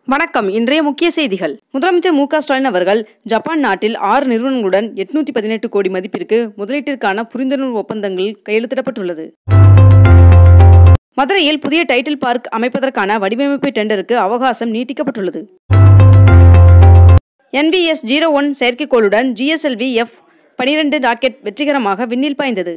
வணக்கம். இன்றைய முக்கிய செய்திகள். முதலமைச்சர் Stalin அவர்கள் ஜப்பான் நாட்டில் 6 நிறுவனங்களுடன் 818 கோடி மதிப்பிற்கு முதலீட்டிற்கான புரிந்துணர்வு ஒப்பந்தங்கள் கையெழுத்திடப்பட்டுள்ளது. மதுரையில் புதிய டைட்டில் பார்க் அமைப்பதற்கான வடிவமைப்பு டெண்டருக்கு அவகாசம் நீட்டிக்கப்பட்டுள்ளது. NVS-01 செயற்கைக்கோளுடன் GSLV F-12 ராக்கெட் வெற்றிகரமாக விண்ணில் பாய்ந்தது.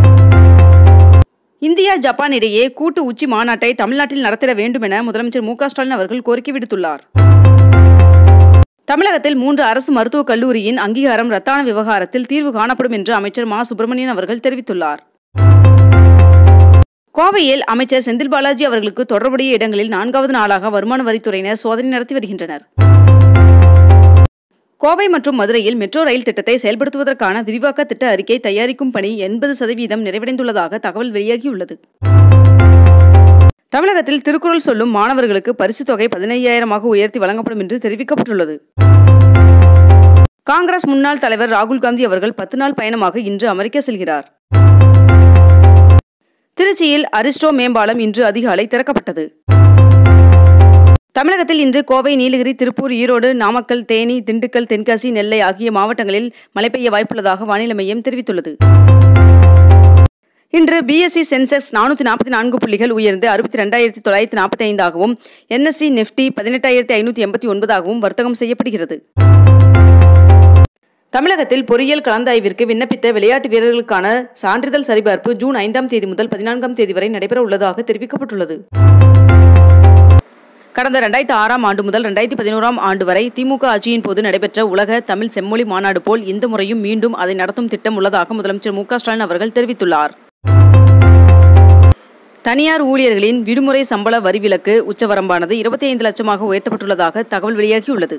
இந்தியா ஜப்பான் இடையே கூட்டு உச்சி மாநாட்டை தமிழ்நாட்டில் நடத்திட வேண்டும் என முதலமைச்சர் Stalin அவர்கள் கோரிக்கை விடுத்துள்ளார். தமிழகத்தில் 3 அரசு மருத்துவக் கல்லூரியின் அங்கீகாரம் ரத்தான விவகாரத்தில் தீர்வு காணப்படும் என்று அமைச்சர் மா. சுப்பிரமணியன் அவர்கள் தெரிவித்துள்ளார். கோவையில் அமைச்சர் செந்தில் பாலாஜி அவர்களுக்கு தொடர்புடைய இடங்களில் 4வது நாளாக வருமான வரித்துறையினர் சோதனை நடத்தி வருகின்றனர். கோவை மற்றும் மதுரையில் மெட்ரோ ரயில் திட்டத்தை செயல்படுத்துவதற்கான விரிவாக்க திட்ட அறிக்கை தயாரிக்கும் பணி 80% நிறைவடைந்துள்ளதாக தகவல் வெளியாகியுள்ளது. தமிழகத்தில் திருக்குறள் சொல்லும் மாணவர்களுக்கு பரிசு தொகை 15,000 உயர்த்தி வழங்கப்படும் என்று தெரிவிக்கப்பட்டுள்ளது. காங்கிரஸ் முன்னாள் தலைவர் ராகுல் காந்தி அவர்கள் 10 நாள் பயணமாக இன்று அமெரிக்கா செல்கிறார். திருச்சியில் அரிஸ்டோ மேம்பாலம் இன்று அதிகாலை திறக்கப்பட்டது. தமிழகத்தில் இன்று கோவை, நீலகிரி, திருப்பூர், ஈரோடு, நாமக்கல், தேனி, திண்டுக்கல், தென்காசி, நெல்லை ஆகிய மாவட்டங்களில் மழை பெய்ய வாய்ப்புள்ளதாக வானிலை மையம் தெரிவித்துள்ளது. இன்று BSE சென்செக்ஸ் 444 புள்ளிகள் உயர்ந்து 62,945ஆகவும், NSE நிஃப்டி 18,589ஆகவும் வர்த்தகம் செய்யப்படுகிறது. தமிழகத்தில் பொறியியல் கலந்தாய்விற்கு விண்ணப்பித்த விளையாட்டு வீரர்களுக்கான சான்றிதழ் சரிபார்ப்பு ஜூன் 5ஆம் தேதி முதல் 14ஆம் தேதி வரை நடைபெற உள்ளதாக தெரிவிக்கப்பட்டுள்ளது. கடந்த 2006ஆம் ஆண்டு முதல் 2011ஆம் ஆண்டு வரை திமுக ஆட்சியின் போது நடைபெற்ற உலக தமிழ் செம்மொழி மாநாடு போல் இந்த முறையும் மீண்டும் அதை நடத்தும் திட்டம் உள்ளதாக முதலமைச்சர் Stalin அவர்கள் தெரிவித்துள்ளார். தனியார் ஊழியர்களின் விடுமுறை சம்பள வரி விலக்கு உச்சவரம்பானது 25 லட்சமாக உயர்த்தப்பட்டுள்ளதாக தகவல் வெளியாகியுள்ளது.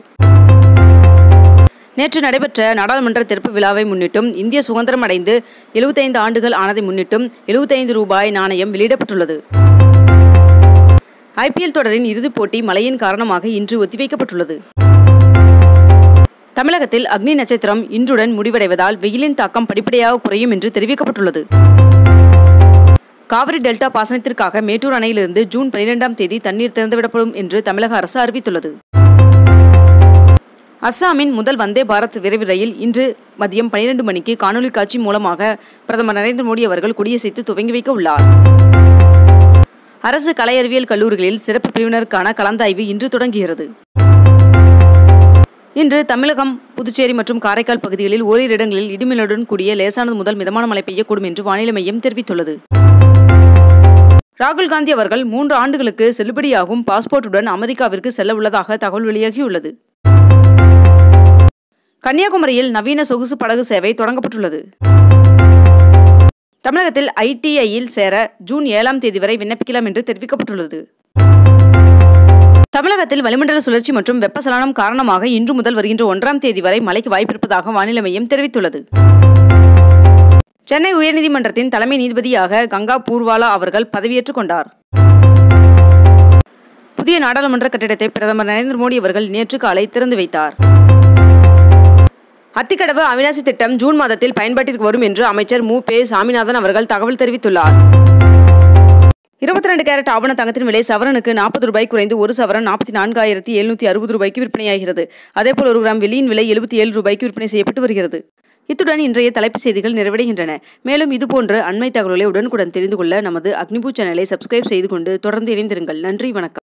நேற்று நடைபெற்ற நாடாளுமன்ற திறப்பு விழாவை முன்னிட்டும் இந்திய சுதந்திரம் அடைந்து 75 ஆண்டுகள் ஆனதை முன்னிட்டும் ₹75 நாணயம் வெளியிடப்பட்டுள்ளது. IPL தொடரின் இறுதிப் போட்டி மழையின் காரணமாக இன்று ஒத்திவைக்கப்பட்டுள்ளது. தமிழகத்தில் அக்னி நட்சத்திரம் இன்றுடன் முடிவடைவதால் வெயிலின் தாக்கம் படிப்படியாக குறையும் என்று தெரிவிக்கப்பட்டுள்ளது. காவிரி டெல்டா பாசனத்திற்காக மேட்டூர் அணையிலிருந்து ஜூன் 12ஆம் தேதி தண்ணீர் திறந்துவிடப்படும் என்று தமிழக அரசு அறிவித்துள்ளது. அஸ்ஸாமின் முதல் வந்தே பாரத் விரைவு ரயில் இன்று மதியம் 12 மணிக்கு காணொலி காட்சி மூலமாக பிரதமர் நரேந்திர மோடி அவர்கள் கொடியசைத்து துவங்கி வைக்க உள்ளார். அரசு கலை அறிவியல் கல்லூரிகளில் சிறப்பு பிரிவினருக்கான கலந்தாய்வு இன்று தொடங்குகிறது. இன்று தமிழகம், புதுச்சேரி மற்றும் காரைக்கால் பகுதிகளில் ஓரிரு இடங்களில் இடிமின்னலுடன் கூடிய லேசானது முதல் மிதமான மழை பெய்யக்கூடும் என்று வானிலை மையம் தெரிவித்துள்ளது. ராகுல் காந்தி அவர்கள் 3 ஆண்டுகளுக்கு செல்லுபடியாகும் பாஸ்போர்ட்டுடன் அமெரிக்காவிற்கு செல்ல உள்ளதாக தகவல் வெளியாகியுள்ளது. கன்னியாகுமரியில் நவீன சொகுசு படகு சேவை தொடங்கப்பட்டுள்ளது. தமிழகத்தில் ITIயில் சேர ஜூன் 7ஆம் தேதி வரை விண்ணப்பிக்கலாம் என்று தெரிவிக்கப்பட்டுள்ளது. தமிழகத்தில் வளிமண்டல சுழற்சி மற்றும் வெப்பசலனம் காரணமாக இன்று முதல் வருகின்ற 1ஆம் தேதி வரை மழைக்கு வாய்ப்பிருப்பதாக வானிலை மையம் தெரிவித்துள்ளது. சென்னை உயர்நீதிமன்றத்தின் தலைமை நீதிபதியாக கங்கா பூர்வாலா அவர்கள் பதவியேற்றுக் கொண்டார். புதிய நாடாளுமன்ற கட்டிடத்தை பிரதமர் நரேந்திர மோடி அவர்கள் நேற்று காலை திறந்து வைத்தார். அத்திக்கடவு அவிநாசி திட்டம் ஜூன் மாதத்தில் பயன்பாட்டிற்கு வரும் என்று அமைச்சர் மு. பெ. சாமிநாதன் அவர்கள் தகவல் தெரிவித்துள்ளார். 22 கேரட் ஆபண தங்கத்தின் விலை சவரனுக்கு ₹40 குறைந்து ஒரு சவரன் ₹44,760 விற்பனையாகிறது. அதேபோல் 1 கிராம் வெள்ளியின் விலை ₹77 விற்பனை செய்யப்பட்டு வருகிறது. இத்துடன் இன்றைய தலைப்புச் செய்திகள் நிறைவடைகின்றன. மேலும் இதுபோன்ற அண்மை தகவல்களை உடனுக்குடன் தெரிந்து கொள்ள நமது அக்னிபூ சேனலை சப்ஸ்கிரைப் செய்து கொண்டு தொடர்ந்து இணைந்திருங்கள். நன்றி, வணக்கம்.